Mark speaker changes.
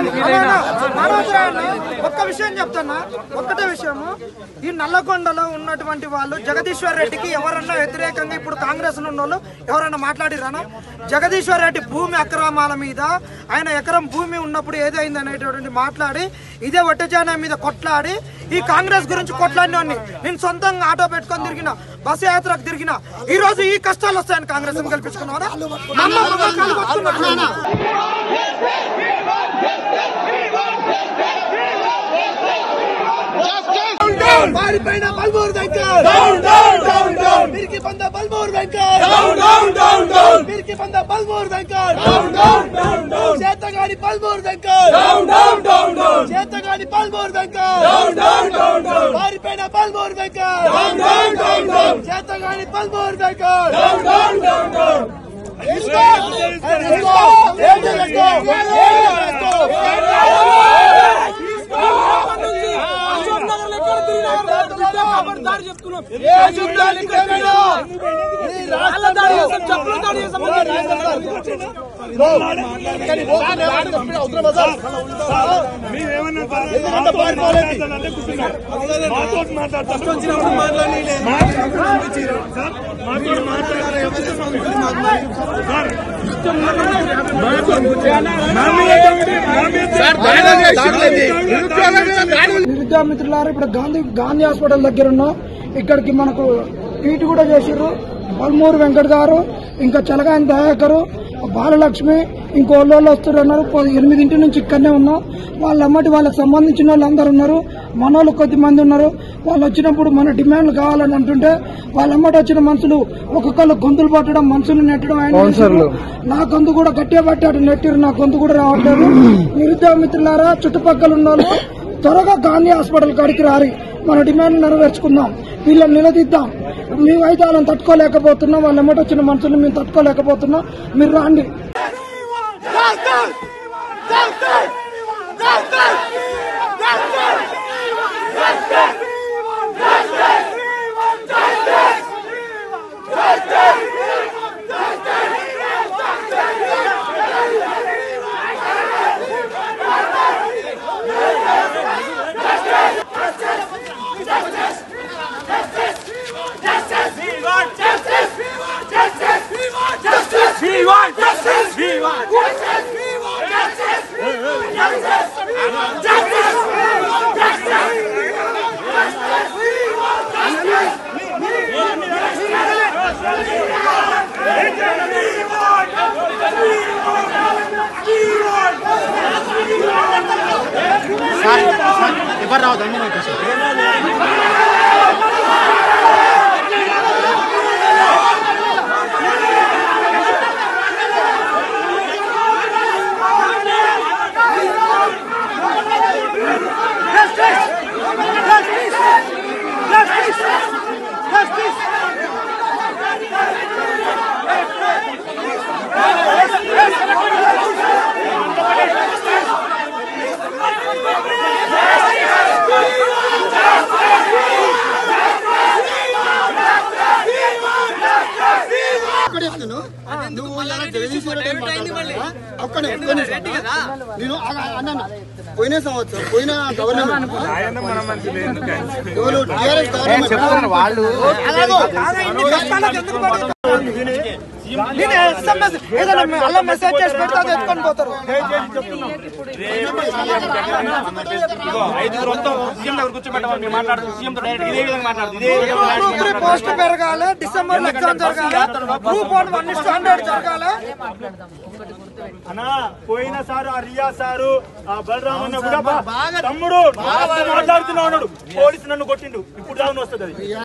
Speaker 1: ఒక్క విషయం చెప్తున్నా, ఒక్కటే విషయము, ఈ నల్లగొండలో ఉన్నటువంటి వాళ్ళు జగదీశ్వర్ రెడ్డికి ఎవరన్నా వ్యతిరేకంగా ఇప్పుడు కాంగ్రెస్ ఉన్నోళ్ళు ఎవరన్నా మాట్లాడిరానా? జగదీశ్వర్ రెడ్డి భూమి అక్రమాల మీద ఆయన ఎకరం భూమి ఉన్నప్పుడు ఏదైంది అనేటువంటి మాట్లాడి ఇదే ఒట్టజానా మీద కొట్లాడి ఈ కాంగ్రెస్ గురించి కొట్లాడినోడిని నేను సొంతంగా ఆటో పెట్టుకొని తిరిగిన, బస్సు యాత్రకు తిరిగిన. ఈ రోజు ఈ కష్టాలు వస్తాయని కాంగ్రెస్ కల్పించుకున్నారా?
Speaker 2: పారిపోయిన బల్బూర్ వెంకట్ మిరికి పంద బల్బూర్ వెంకట్ మిరికి పంద బల్బూర్ వెంకట్ చేతగాని బల్బూర్ వెంకట్ చేతగాని బల్బూర్ వెంకట్ పారిపోయిన బల్బూర్ వెంకట్ చేతగాని బల్బూర్ వెంకట్
Speaker 1: మిత్రులారా, ఇప్పుడు గాంధీ హాస్పిటల్ దగ్గర ఉన్నాం. ఇక్కడికి మనకు ట్వీట్ కూడా చేశారు బల్మూరు వెంకట్ గారు, ఇంకా చలగాని దయాకరు, బాలలక్ష్మి, ఇంకోళ్ళు వస్తున్నారు. 8 నుంచి ఇక్కడనే ఉన్నాం. వాళ్ళమ్మటి వాళ్ళకి సంబంధించిన వాళ్ళు అందరు ఉన్నారు, మనోళ్ళు కొద్ది మంది ఉన్నారు. వాళ్ళు వచ్చినప్పుడు మన డిమాండ్లు కావాలని అంటుంటే వాళ్ళమ్మటి వచ్చిన మనుషులు ఒక్కొక్కళ్ళు గొంతులు పట్టడం, మనుషులు నెట్టడం. ఆయన నా గొంతు కూడా గట్టిగా పట్టాడు, నెట్టిరు, నా గొంతు కూడా రావట్లేదు. నిరుద్యోగ మిత్రులారా, చుట్టుపక్కల ఉన్న వాళ్ళు త్వరగా గాంధీ హాస్పిటల్ కాడికి రారి, మన డిమాండ్ నెరవేర్చుకుందాం, వీళ్ళని నిలదీద్దాం. మేమైతే వాళ్ళని తట్టుకోలేకపోతున్నాం, వాళ్ళ ఎమ్మటి వచ్చిన మనుషులు మేము తట్టుకోలేకపోతున్నాం. మీరు రాండి.
Speaker 3: ఎవరు రావద్దు పోయిన సంవత్సరం పోయిన గవర్నమెంట్ వాళ్ళు
Speaker 1: మెసేజ్ చేసి పెడతా ఎత్తుకొని పోతారు. పోస్ట్ పెరగాలి, డిసెంబర్ ఎగ్జామ్ జరగాలి, గ్రూప్ 1:100 జరగాలి.
Speaker 4: అన్నా పోయిన సారు ఆ రియా సారు ఆ బలరామన్న కూడా తమ్ముడు మాట్లాడుతున్నా ఉన్నాడు, పోలీసు నన్ను కొట్టిండు, ఇప్పుడు దాని వస్తుంది.